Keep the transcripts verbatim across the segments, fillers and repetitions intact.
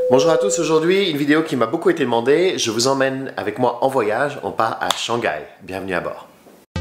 Bonjour à tous, aujourd'hui une vidéo qui m'a beaucoup été demandée. Je vous emmène avec moi en voyage, on part à Shanghai. Bienvenue à bord.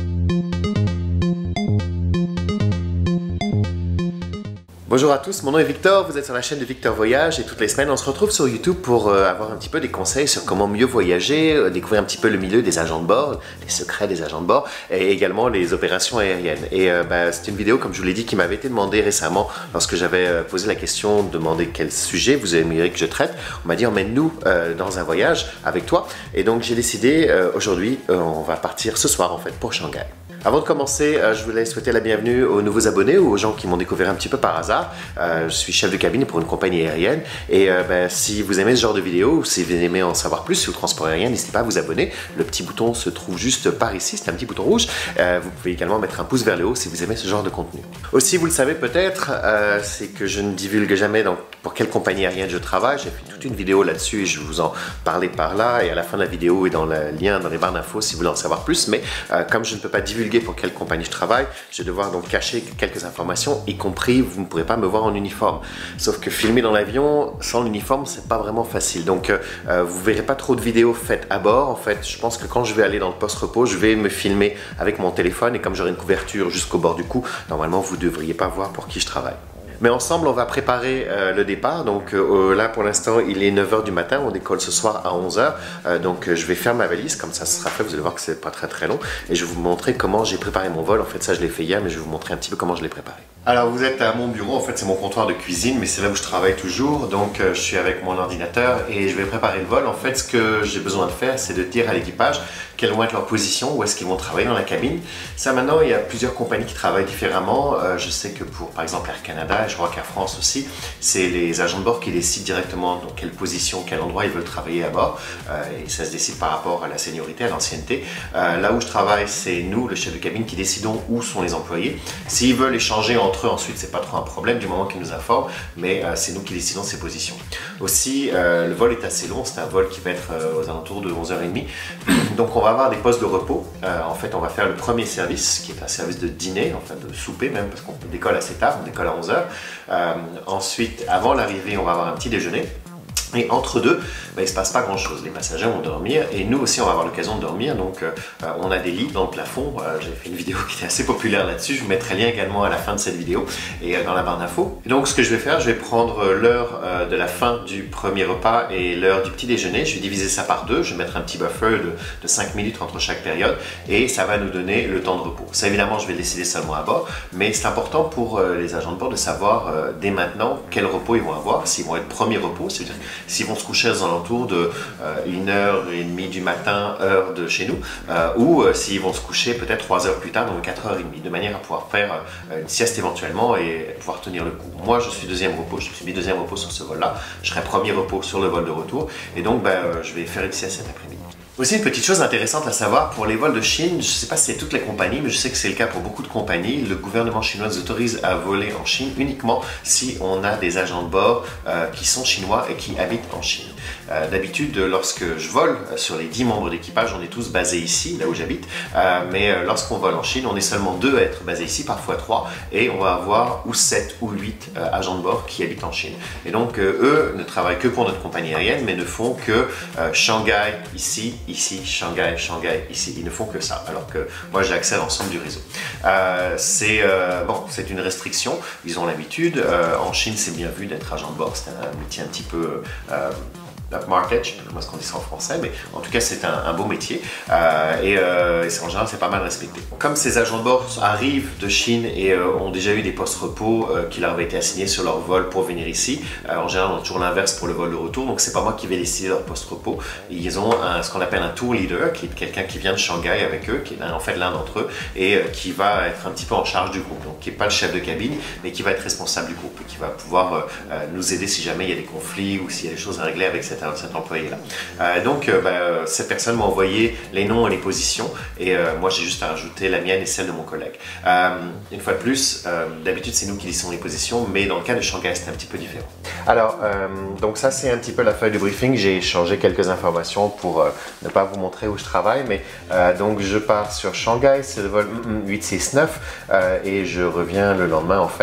Bonjour à tous, mon nom est Victor, vous êtes sur la chaîne de Victor Voyage et toutes les semaines on se retrouve sur YouTube pour euh, avoir un petit peu des conseils sur comment mieux voyager, euh, découvrir un petit peu le milieu des agents de bord, les secrets des agents de bord et également les opérations aériennes. Et euh, bah, c'est une vidéo, comme je vous l'ai dit, qui m'avait été demandée récemment lorsque j'avais euh, posé la question, demandé quel sujet vous aimeriez que je traite. On m'a dit emmène-nous euh, dans un voyage avec toi et donc j'ai décidé euh, aujourd'hui, euh, on va partir ce soir en fait pour Shanghai. Avant de commencer, euh, je voulais souhaiter la bienvenue aux nouveaux abonnés ou aux gens qui m'ont découvert un petit peu par hasard. Euh, je suis chef de cabine pour une compagnie aérienne et euh, ben, si vous aimez ce genre de vidéo ou si vous aimez en savoir plus sur le transport aérien, n'hésitez pas à vous abonner. Le petit bouton se trouve juste par ici, c'est un petit bouton rouge. Euh, vous pouvez également mettre un pouce vers le haut si vous aimez ce genre de contenu. Aussi, vous le savez peut-être, euh, c'est que je ne divulgue jamais dans, pour quelle compagnie aérienne je travaille. J'ai fait toute une vidéo là-dessus et je vous en parlais par là et à la fin de la vidéo et dans le lien dans les barres d'infos si vous voulez en savoir plus. Mais euh, comme je ne peux pas divulguer pour quelle compagnie je travaille, je vais devoir donc cacher quelques informations, y compris vous ne pourrez pas me voir en uniforme. Sauf que filmer dans l'avion sans l'uniforme, c'est pas vraiment facile. Donc euh, vous verrez pas trop de vidéos faites à bord. En fait, je pense que quand je vais aller dans le post-repos, je vais me filmer avec mon téléphone et comme j'aurai une couverture jusqu'au bord du cou, normalement vous devriez pas voir pour qui je travaille. Mais ensemble, on va préparer euh, le départ. Donc euh, là, pour l'instant, il est neuf heures du matin. On décolle ce soir à onze heures. Euh, donc euh, je vais faire ma valise. Comme ça, ce sera fait. Vous allez voir que c'est pas très très long. Et je vais vous montrer comment j'ai préparé mon vol. En fait, ça, je l'ai fait hier, mais je vais vous montrer un petit peu comment je l'ai préparé. Alors, vous êtes à mon bureau. En fait, c'est mon comptoir de cuisine, mais c'est là où je travaille toujours. Donc, euh, je suis avec mon ordinateur et je vais préparer le vol. En fait, ce que j'ai besoin de faire, c'est de dire à l'équipage quelles vont être leurs positions, où est-ce qu'ils vont travailler dans la cabine. Ça, maintenant, il y a plusieurs compagnies qui travaillent différemment. Euh, je sais que pour, par exemple, Air Canada, et je crois qu'Air France aussi, c'est les agents de bord qui décident directement dans quelle position, quel endroit ils veulent travailler à bord. Euh, et ça se décide par rapport à la seniorité, à l'ancienneté. Euh, là où je travaille, c'est nous, le chef de cabine, qui décidons où sont les employés. S'ils veulent échanger entre eux, ensuite, c'est pas trop un problème du moment qu'ils nous informent, mais euh, c'est nous qui décidons ces positions. Aussi, euh, le vol est assez long, c'est un vol qui va être euh, aux alentours de onze heures trente. Donc, on va avoir des postes de repos. Euh, en fait, on va faire le premier service, qui est un service de dîner, enfin de souper même, parce qu'on décolle assez tard, on décolle à onze heures. Euh, ensuite, avant l'arrivée, on va avoir un petit déjeuner. Et entre deux, ben, il ne se passe pas grand chose. Les passagers vont dormir et nous aussi on va avoir l'occasion de dormir. Donc euh, on a des lits dans le plafond. Euh, J'avais fait une vidéo qui était assez populaire là-dessus. Je vous mettrai le lien également à la fin de cette vidéo et euh, dans la barre d'infos. Donc ce que je vais faire, je vais prendre l'heure euh, de la fin du premier repas et l'heure du petit déjeuner. Je vais diviser ça par deux. Je vais mettre un petit buffer de, de cinq minutes entre chaque période et ça va nous donner le temps de repos. Ça évidemment, je vais le décider seulement à bord, mais c'est important pour euh, les agents de bord de savoir euh, dès maintenant quel repos ils vont avoir. S'ils vont être premier repos, c'est-à-dire s'ils vont se coucher aux alentours de euh, une heure et demie du matin, heure de chez nous, euh, ou euh, s'ils vont se coucher peut-être trois heures plus tard, donc quatre heures trente, de manière à pouvoir faire euh, une sieste éventuellement et pouvoir tenir le coup. Moi, je suis deuxième repos, je suis mis deuxième repos sur ce vol-là, je serai premier repos sur le vol de retour, et donc ben, euh, je vais faire une sieste cet après-midi. Aussi une petite chose intéressante à savoir pour les vols de Chine, je ne sais pas si c'est toutes les compagnies, mais je sais que c'est le cas pour beaucoup de compagnies, le gouvernement chinois nous autorise à voler en Chine uniquement si on a des agents de bord euh, qui sont chinois et qui habitent en Chine. Euh, D'habitude, lorsque je vole, sur les dix membres d'équipage, on est tous basés ici, là où j'habite, euh, mais euh, lorsqu'on vole en Chine, on est seulement deux à être basés ici, parfois trois, et on va avoir ou sept ou huit euh, agents de bord qui habitent en Chine. Et donc, euh, eux ne travaillent que pour notre compagnie aérienne, mais ne font que euh, Shanghai, ici, ici, Shanghai, Shanghai, ici. Ils ne font que ça, alors que moi j'ai accès à l'ensemble du réseau. Euh, c'est euh, bon, c'est une restriction, ils ont l'habitude. Euh, en Chine, c'est bien vu d'être agent de bord, c'est un métier un petit peu euh, upmarket, je ne sais pas comment est-ce qu'on dit ça en français, mais en tout cas c'est un, un beau métier euh, et, euh, et en général c'est pas mal respecté. Comme ces agents de bord arrivent de Chine et euh, ont déjà eu des postes repos euh, qui leur avaient été assignés sur leur vol pour venir ici, euh, en général on a toujours l'inverse pour le vol de retour, donc c'est pas moi qui vais décider leur poste repos. Ils ont un, ce qu'on appelle un tour leader, qui est quelqu'un qui vient de Shanghai avec eux, qui est en fait l'un d'entre eux et euh, qui va être un petit peu en charge du groupe, donc qui n'est pas le chef de cabine, mais qui va être responsable du groupe et qui va pouvoir euh, nous aider si jamais il y a des conflits ou s'il y a des choses à régler avec cette cet employé-là. Euh, donc, euh, bah, cette personne m'a envoyé les noms et les positions et euh, moi, j'ai juste à rajouter la mienne et celle de mon collègue. Euh, une fois de plus, euh, d'habitude, c'est nous qui décidons les positions, mais dans le cas de Shanghai, c'est un petit peu différent. Alors, euh, donc ça, c'est un petit peu la feuille de briefing. J'ai changé quelques informations pour euh, ne pas vous montrer où je travaille, mais euh, donc je pars sur Shanghai, c'est le vol huit six neuf euh, et je reviens le lendemain, en fait,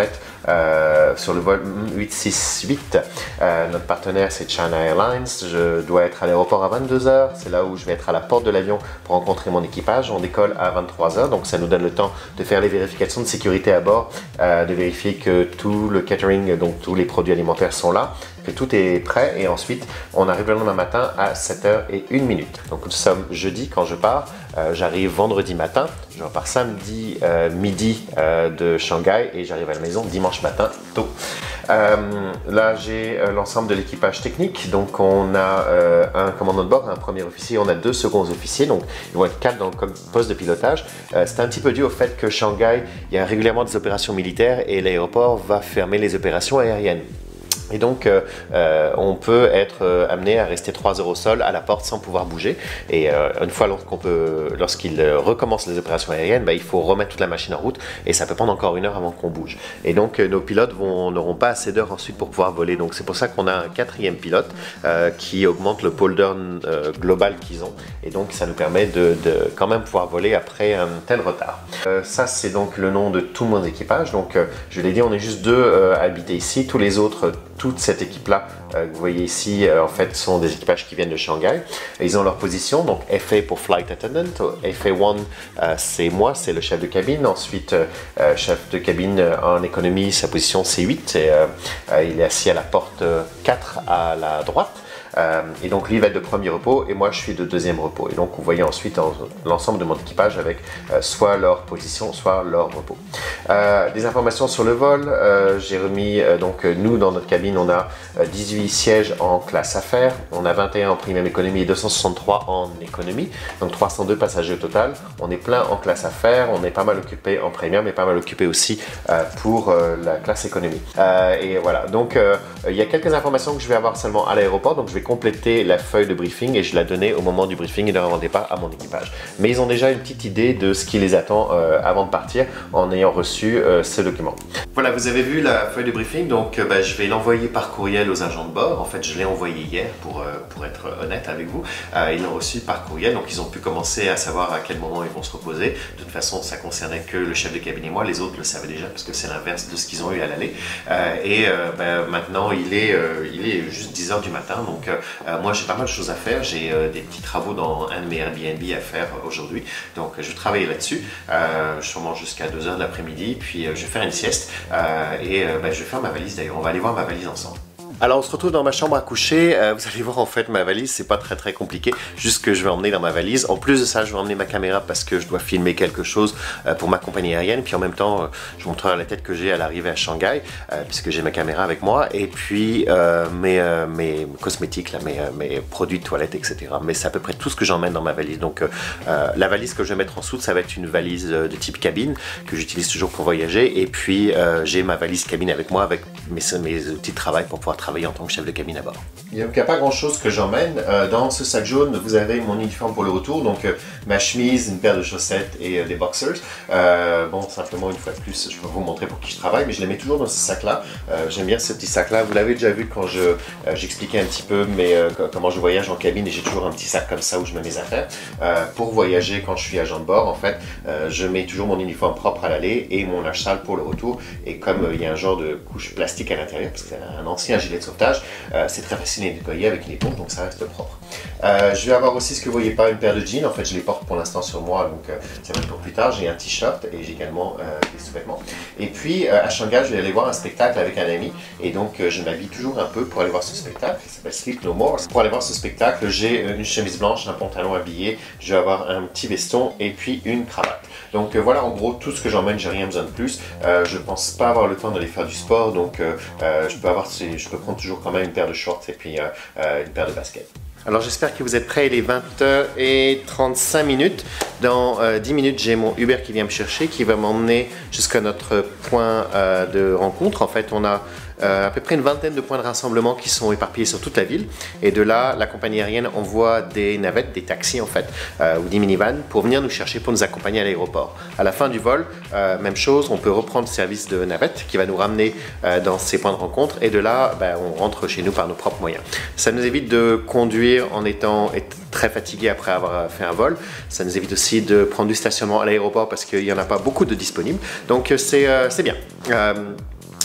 euh, sur le vol huit six huit. Euh, notre partenaire c'est China Airlines. Je dois être à l'aéroport à vingt-deux heures. C'est là où je vais être à la porte de l'avion pour rencontrer mon équipage. On décolle à vingt-trois heures, donc ça nous donne le temps de faire les vérifications de sécurité à bord, euh, de vérifier que tout le catering, donc tous les produits alimentaires sont là, que tout est prêt, et ensuite on arrive le lendemain matin à sept heures et une minute. Donc nous sommes jeudi quand je pars, euh, j'arrive vendredi matin, je repars samedi euh, midi euh, de Shanghai et j'arrive à la maison dimanche matin tôt. Euh, là j'ai euh, l'ensemble de l'équipage technique, donc on a euh, un commandant de bord, un premier officier, on a deux seconds officiers, donc ils vont être quatre dans le poste de pilotage. Euh, c'est un petit peu dû au fait que Shanghai, il y a régulièrement des opérations militaires et l'aéroport va fermer les opérations aériennes. Et donc, euh, euh, on peut être euh, amené à rester trois heures au sol, à la porte, sans pouvoir bouger. Et euh, une fois qu'on peut, lorsqu'il recommence les opérations aériennes, bah, il faut remettre toute la machine en route et ça peut prendre encore une heure avant qu'on bouge. Et donc, euh, nos pilotes n'auront pas assez d'heures ensuite pour pouvoir voler. Donc, c'est pour ça qu'on a un quatrième pilote euh, qui augmente le pole down euh, global qu'ils ont. Et donc, ça nous permet de, de quand même pouvoir voler après un tel retard. Euh, ça, c'est donc le nom de tout mon équipage. Donc, euh, je l'ai dit, on est juste deux euh, habités ici. Tous les autres, toute cette équipe-là euh, que vous voyez ici, euh, en fait, sont des équipages qui viennent de Shanghai. Et ils ont leur position, donc F A pour Flight Attendant. F A un, euh, c'est moi, c'est le chef de cabine. Ensuite, euh, chef de cabine euh, en économie, sa position c'est huit. Et, euh, euh, il est assis à la porte euh, quatre à la droite. Euh, et donc lui va être de premier repos et moi je suis de deuxième repos. Et donc vous voyez ensuite l'ensemble de mon équipage avec euh, soit leur position, soit leur repos. Euh, des informations sur le vol, euh, j'ai remis, euh, donc nous dans notre cabine on a euh, dix-huit sièges en classe affaires, on a vingt et un en premium économie et deux cent soixante-trois en économie, donc trois cent deux passagers au total. On est plein en classe affaires, on est pas mal occupé en premium et pas mal occupé aussi euh, pour euh, la classe économie. Euh, et voilà, donc euh, il y a quelques informations que je vais avoir seulement à l'aéroport, donc je vais compléter la feuille de briefing et je la donnais au moment du briefing et de leur départ à mon équipage. Mais ils ont déjà une petite idée de ce qui les attend euh, avant de partir en ayant reçu euh, ce document. Voilà, vous avez vu la feuille de briefing, donc euh, bah, je vais l'envoyer par courriel aux agents de bord. En fait, je l'ai envoyé hier pour, euh, pour être honnête avec vous. Euh, ils l'ont reçu par courriel, donc ils ont pu commencer à savoir à quel moment ils vont se reposer. De toute façon, ça concernait que le chef de cabine et moi, les autres le savaient déjà parce que c'est l'inverse de ce qu'ils ont eu à l'aller. Euh, et euh, bah, maintenant, il est, euh, il est juste dix heures du matin, donc Euh, moi j'ai pas mal de choses à faire, j'ai euh, des petits travaux dans un de mes Airbnb à faire euh, aujourd'hui, donc je vais travailler là-dessus, euh, sûrement jusqu'à deux heures de l'après-midi, puis euh, je vais faire une sieste euh, et euh, ben, je vais faire ma valise d'ailleurs, on va aller voir ma valise ensemble. Alors on se retrouve dans ma chambre à coucher, euh, vous allez voir en fait ma valise, c'est pas très très compliqué, juste que je vais emmener dans ma valise. En plus de ça, je vais emmener ma caméra parce que je dois filmer quelque chose euh, pour ma compagnie aérienne, puis en même temps euh, je vous montrerai la tête que j'ai à l'arrivée à Shanghai, euh, puisque j'ai ma caméra avec moi, et puis euh, mes, euh, mes cosmétiques, là, mes, euh, mes produits de toilette, et cetera. Mais c'est à peu près tout ce que j'emmène dans ma valise. Donc euh, euh, la valise que je vais mettre en dessous, ça va être une valise euh, de type cabine, que j'utilise toujours pour voyager, et puis euh, j'ai ma valise cabine avec moi, avec mes, mes outils de travail pour pouvoir travailler en tant que chef de cabine à bord. Il n'y a pas grand chose que j'emmène. Euh, dans ce sac jaune, vous avez mon uniforme pour le retour, donc euh, ma chemise, une paire de chaussettes et euh, des boxers. Euh, bon, simplement une fois de plus, je peux vous montrer pour qui je travaille, mais je les mets toujours dans ce sac-là. Euh, J'aime bien ce petit sac-là. Vous l'avez déjà vu quand je euh, j'expliquais un petit peu mais, euh, comment je voyage en cabine, et j'ai toujours un petit sac comme ça où je mets mes affaires. Euh, pour voyager quand je suis agent de bord, en fait, euh, je mets toujours mon uniforme propre à l'aller et mon linge sale pour le retour. Et comme euh, il y a un genre de couche plastique à l'intérieur, parce que c'est un ancien gilet de sauvetage, euh, c'est très facile à nettoyer avec une éponge, donc ça reste propre. Euh, je vais avoir aussi, ce que vous voyez pas, une paire de jeans. En fait, je les porte pour l'instant sur moi, donc euh, ça va être pour plus tard. J'ai un t-shirt et j'ai également euh, des sous-vêtements. Et puis euh, à Shanghai, je vais aller voir un spectacle avec un ami, et donc euh, je m'habille toujours un peu pour aller voir ce spectacle. Il s'appelle Sleep No More. Pour aller voir ce spectacle, j'ai une chemise blanche, un pantalon habillé, je vais avoir un petit veston et puis une cravate. Donc euh, voilà en gros tout ce que j'emmène, j'ai rien besoin de plus. Euh, je pense pas avoir le temps d'aller faire du sport, donc euh, euh, je peux avoir, je peux prendre toujours quand même une paire de shorts et puis euh, euh, une paire de baskets. Alors j'espère que vous êtes prêts, il est vingt heures trente-cinq minutes. Dans euh, dix minutes, j'ai mon Uber qui vient me chercher, qui va m'emmener jusqu'à notre point euh, de rencontre. En fait, on a euh, à peu près une vingtaine de points de rassemblement qui sont éparpillés sur toute la ville. Et de là, la compagnie aérienne envoie des navettes, des taxis en fait, euh, ou des minivans pour venir nous chercher, pour nous accompagner à l'aéroport. À la fin du vol, euh, même chose, on peut reprendre le service de navette qui va nous ramener euh, dans ces points de rencontre. Et de là, ben, on rentre chez nous par nos propres moyens. Ça nous évite de conduire en étant très fatigué après avoir fait un vol. Ça nous évite aussi de prendre du stationnement à l'aéroport parce qu'il n'y en a pas beaucoup de disponibles. Donc c'est euh, c'est bien. Euh,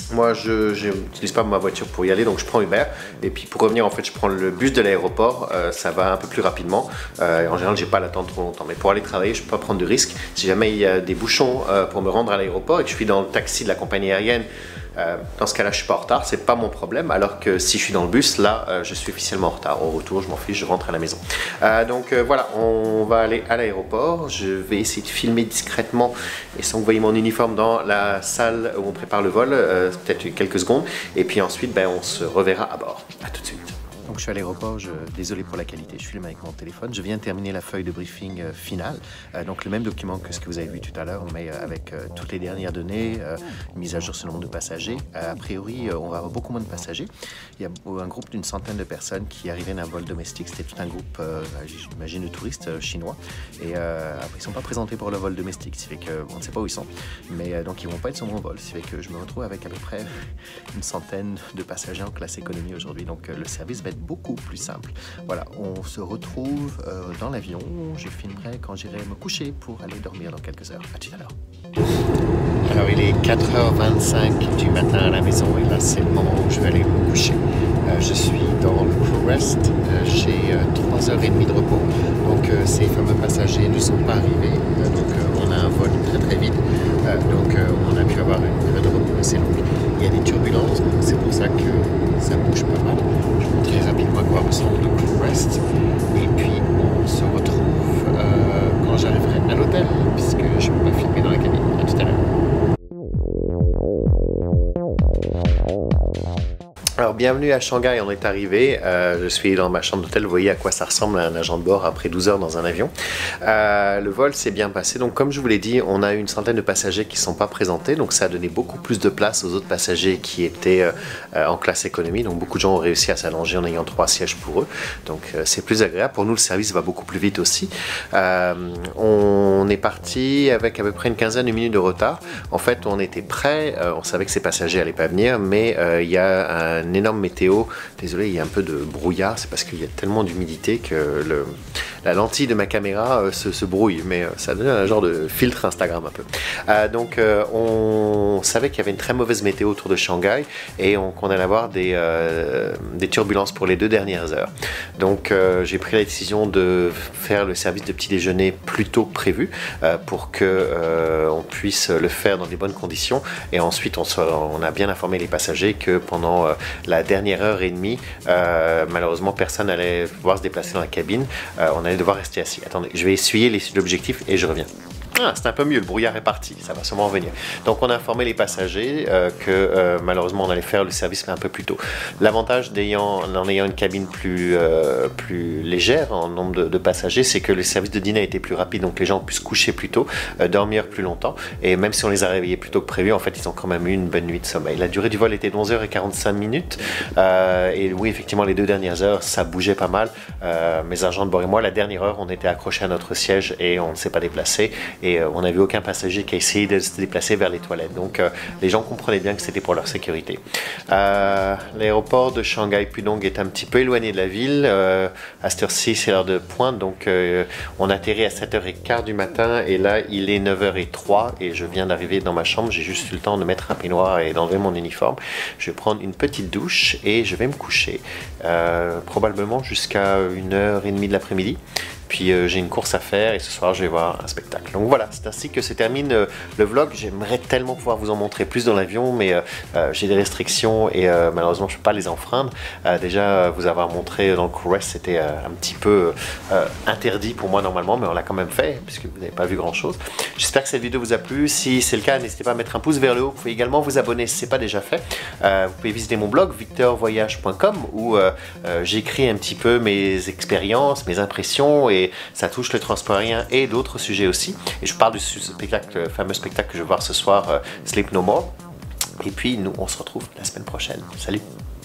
Moi, je n'utilise pas ma voiture pour y aller, donc je prends Uber. Et puis pour revenir, en fait, je prends le bus de l'aéroport. Euh, ça va un peu plus rapidement. Euh, en général, j'ai pas à l'attendre trop longtemps. Mais pour aller travailler, je peux pas prendre de risques. Si jamais il y a des bouchons euh, pour me rendre à l'aéroport et que je suis dans le taxi de la compagnie aérienne, euh, dans ce cas-là, je suis pas en retard. C'est pas mon problème. Alors que si je suis dans le bus, là, euh, je suis officiellement en retard. Au retour, je m'en fiche, je rentre à la maison. Euh, donc euh, voilà, on va aller à l'aéroport. Je vais essayer de filmer discrètement et sans que vous voyez mon uniforme dans la salle où on prépare le vol, euh, peut-être quelques secondes. Et puis ensuite, ben, on se reverra à bord. À tout de suite. Donc je suis à l'aéroport, je... désolé pour la qualité, je filme avec mon téléphone. Je viens de terminer la feuille de briefing euh, finale, euh, donc le même document que ce que vous avez vu tout à l'heure, mais euh, avec euh, toutes les dernières données, euh, mise à jour sur le nombre de passagers. Euh, a priori, euh, on va avoir beaucoup moins de passagers. Il y a un groupe d'une centaine de personnes qui arrivaient d'un vol domestique. C'était tout un groupe, euh, j'imagine, de touristes euh, chinois. Et euh, après, ils ne sont pas présentés pour le vol domestique, ce qui fait qu'on ne sait pas où ils sont. Mais euh, donc, ils ne vont pas être sur mon vol, ce qui fait que je me retrouve avec à peu près une centaine de passagers en classe économie aujourd'hui. Donc, euh, le service va être beaucoup plus simple. Voilà, on se retrouve euh, dans l'avion. Je filmerai quand j'irai me coucher pour aller dormir dans quelques heures. À tout à l'heure. Alors, il est quatre heures vingt-cinq du matin à la maison et là, c'est le moment où je vais aller me coucher. Euh, je suis dans le Crew Rest. Euh, J'ai euh, trois heures trente de repos. Donc, euh, ces fameux passagers ne sont pas arrivés. Euh, donc, euh, on a un vol très très vite. Euh, donc, euh, on a pu avoir une période de repos assez longue. Il y a des turbulences, donc c'est pour ça que ça bouge pas mal. Je vous montre très rapidement à quoi ressemble le Crew Rest. Et puis on se retrouve euh, quand j'arriverai à l'hôtel, puisque je ne peux pas filmer dans la cabine. À tout à l'heure. Alors bienvenue à Shanghai, on est arrivé, euh, je suis dans ma chambre d'hôtel, vous voyez à quoi ça ressemble à un agent de bord après douze heures dans un avion. Euh, le vol s'est bien passé, donc comme je vous l'ai dit, on a eu une centaine de passagers qui ne sont pas présentés, donc ça a donné beaucoup plus de place aux autres passagers qui étaient euh, en classe économie, donc beaucoup de gens ont réussi à s'allonger en ayant trois sièges pour eux, donc euh, c'est plus agréable. Pour nous, le service va beaucoup plus vite aussi. Euh, on est parti avec à peu près une quinzaine de minutes de retard. En fait, on était prêts, euh, on savait que ces passagers n'allaient pas venir, mais euh, il y a un énorme météo. Désolé, il y a un peu de brouillard, c'est parce qu'il y a tellement d'humidité que le, la lentille de ma caméra euh, se, se brouille, mais euh, ça donne un genre de filtre Instagram un peu. Euh, donc euh, on savait qu'il y avait une très mauvaise météo autour de Shanghai et on, qu'on allait avoir des, euh, des turbulences pour les deux dernières heures. Donc euh, j'ai pris la décision de faire le service de petit déjeuner plus tôt que prévu euh, pour que euh, on puisse le faire dans des bonnes conditions et ensuite on, se, on a bien informé les passagers que pendant euh, la dernière heure et demie, euh, malheureusement personne n'allait pouvoir se déplacer dans la cabine, euh, on allait devoir rester assis. Attendez, je vais essuyer l'objectif et je reviens. Ah, c'est un peu mieux, le brouillard est parti, ça va sûrement revenir. Donc on a informé les passagers euh, que euh, malheureusement on allait faire le service un peu plus tôt. L'avantage d'ayant, en ayant une cabine plus, euh, plus légère en nombre de, de passagers, c'est que le service de dîner a été plus rapide, donc les gens ont pu se coucher plus tôt, euh, dormir plus longtemps, et même si on les a réveillés plus tôt que prévu, en fait ils ont quand même eu une bonne nuit de sommeil. La durée du vol était de onze heures quarante-cinq minutes, euh, et oui effectivement les deux dernières heures ça bougeait pas mal. Euh, mes agents de bord et moi, la dernière heure on était accrochés à notre siège et on ne s'est pas déplacé. Et Et euh, on n'a vu aucun passager qui a essayé de se déplacer vers les toilettes. Donc euh, les gens comprenaient bien que c'était pour leur sécurité. Euh, L'aéroport de Shanghai Pudong est un petit peu éloigné de la ville. Euh, à cette heure-ci, c'est l'heure de pointe. Donc euh, on atterrit à sept heures quinze du matin et là il est neuf heures trois et je viens d'arriver dans ma chambre. J'ai juste eu le temps de mettre un peignoir et d'enlever mon uniforme. Je vais prendre une petite douche et je vais me coucher. Euh, probablement jusqu'à une heure trente de l'après-midi. Puis euh, j'ai une course à faire et ce soir je vais voir un spectacle. Donc voilà, c'est ainsi que se termine euh, le vlog. J'aimerais tellement pouvoir vous en montrer plus dans l'avion, mais euh, euh, j'ai des restrictions et euh, malheureusement je ne peux pas les enfreindre. Euh, déjà vous avoir montré dans le Crew Rest, c'était euh, un petit peu euh, interdit pour moi normalement, mais on l'a quand même fait puisque vous n'avez pas vu grand chose. J'espère que cette vidéo vous a plu. Si c'est le cas, n'hésitez pas à mettre un pouce vers le haut. Vous pouvez également vous abonner si ce n'est pas déjà fait. Euh, vous pouvez visiter mon blog victor voyage point com où euh, euh, j'écris un petit peu mes expériences, mes impressions et Et ça touche le transport aérien et d'autres sujets aussi. Et je parle du spectacle, le fameux spectacle que je vais voir ce soir, euh, Sleep No More. Et puis nous, on se retrouve la semaine prochaine. Salut!